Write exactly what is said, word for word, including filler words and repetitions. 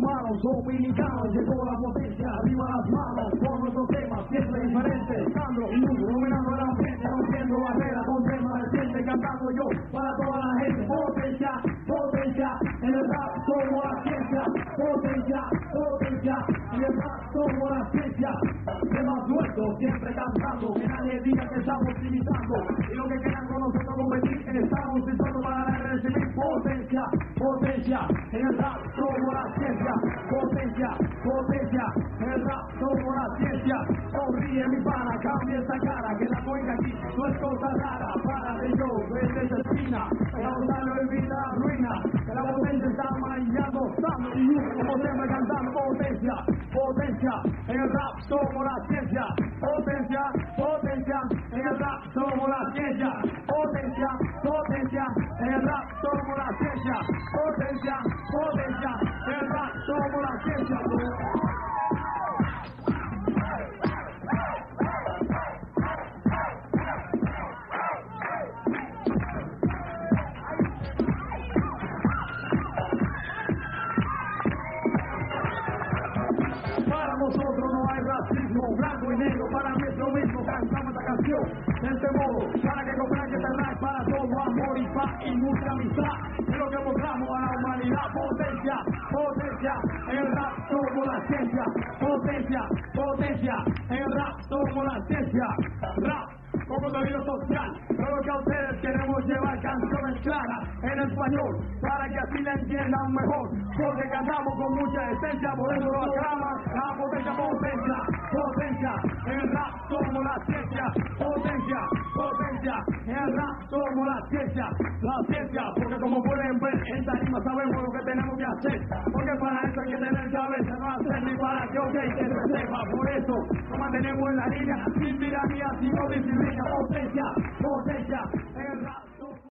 manos, dominicanos, llegó la potencia, arriba las manos, por nuestros temas, siempre diferentes, Sandro y Hugo, dominando el ambiente, rompiendo barreras, con temas recientes, cantando yo, para toda la gente, potencia, potencia, en el rap somos la ciencia, potencia, potencia, en el rap somos la ciencia, temas nuestros, siempre cantando, que nadie diga que estamos limitando, y lo que quieran con nosotros competir, estamos dispuestos para dar y recibir potencia, potencia, en el rap somos la ciencia, potencia, potencia, en el rap somos la ciencia, sonríe mi pana, cambia esa cara, que la coiga aquí no es cosa rara, para de yo, vete esa esquina, que la bondad no evita la ruina, que la potencia está manillando, Sandro y Hugo, como siempre cantando potencia, potencia, en el rap somos la ciencia, potencia, potencia, en el rap somos la ciencia, potencia, potencia, en el rap somos la ciencia, potencia, potencia, en el rap somos la ciencia. Para nosotros no hay racismo, blanco y negro, para mí es lo mismo, cantamos esta canción de este modo, para que comprendan que este rap para todo amor y paz y mucha amistad, es lo que mostramos a la humanidad, potencia, potencia, en el rap somos la ciencia, potencia, potencia, en el rap somos la ciencia, rap con contenido social, pero que a ustedes queremos llevar canciones claras en español, para que así la entiendan mejor, porque cantamos con mucha esencia, por eso lo aclaman, la potencia, potencia, potencia, en el rap somos la ciencia, potencia, potencia, en el rap somos la ciencia, la ciencia, porque como pueden ver, en tarima sabemos lo que tenemos que hacer, porque para eso hay que tener cabeza, no hacer ni para que ok, que se sepa, por eso nos mantenemos en la línea, sin tiranía, sin no disciplina, potencia, potencia,